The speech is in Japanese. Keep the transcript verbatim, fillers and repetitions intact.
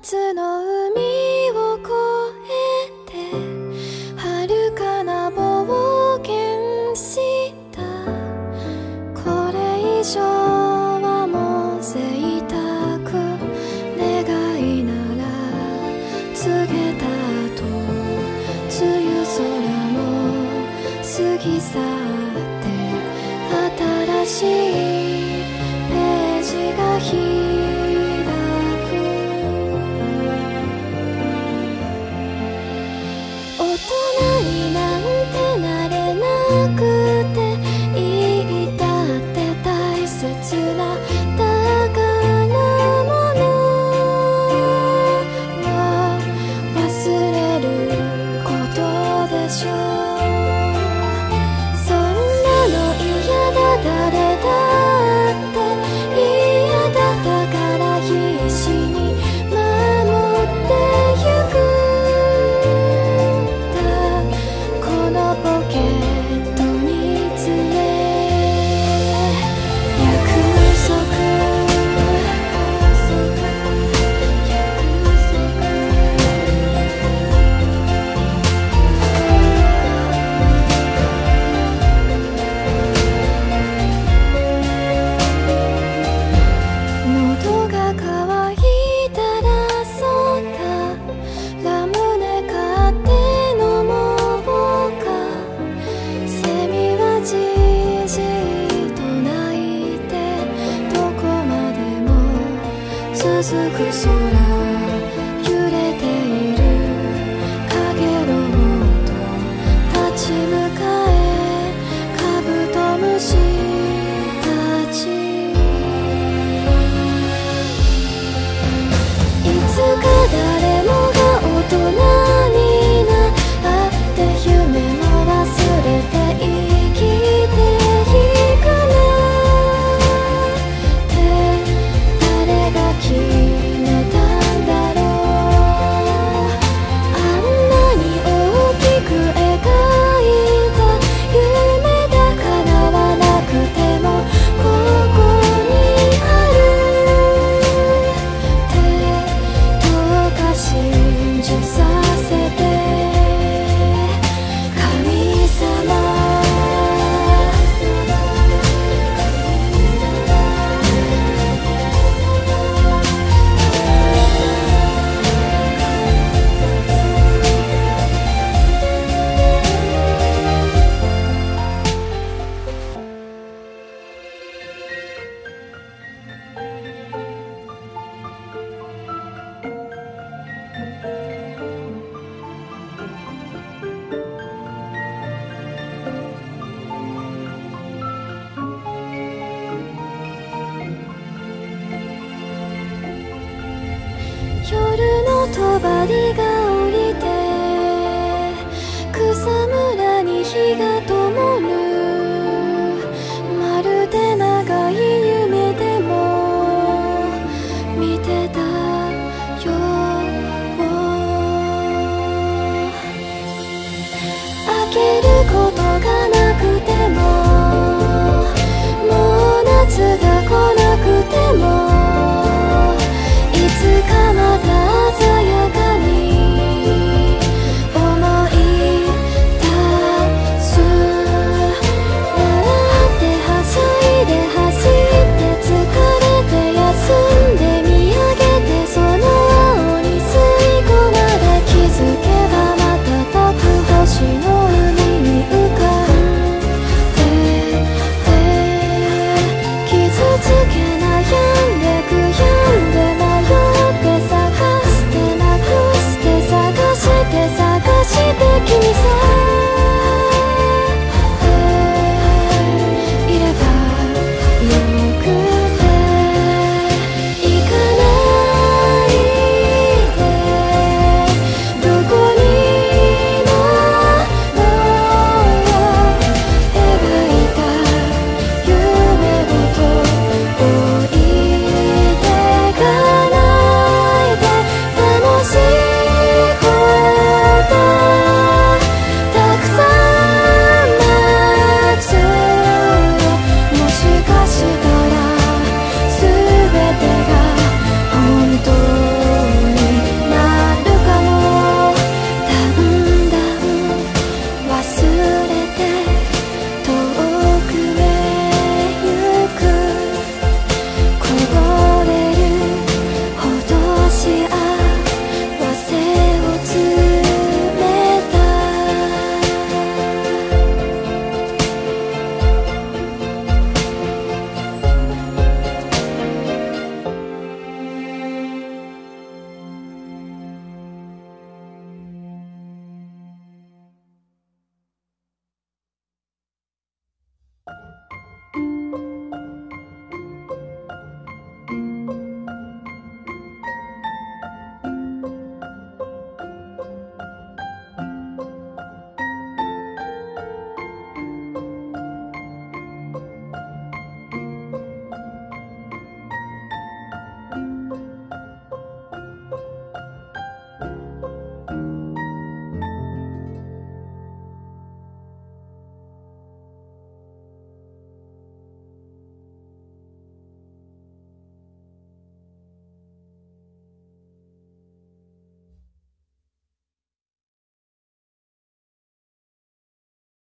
夏の海を越えて遥かな冒険したこれ以上はもう贅沢願いなら告げた後梅雨空も過ぎ去って新しいページが開く大人になんてなれなくていいだって大切な宝物は忘れることでしょう。そんなの嫌だ誰だって嫌だだから必死に守ってゆく続く空揺れているかげろうと立ち向かえカブトムシたちいつか誰もが大人になって夢も忘れて生きていくな誰が決めたんだろうあんなに大きく描いた夢だ叶わなくてもここにあるってどうか信じさせて神様夜の帳が降りて草むらに火が灯るまるで長い夢でも見てたよ開けることがなくてももう夏が来なくてもいつかまた鮮やかに思い出す笑ってはしゃいで走って疲れて休んで見上げてその青に吸い込まれ気づけば瞬く星の海に浮かんで傷つけ悩んで悔やんで探して探して君さ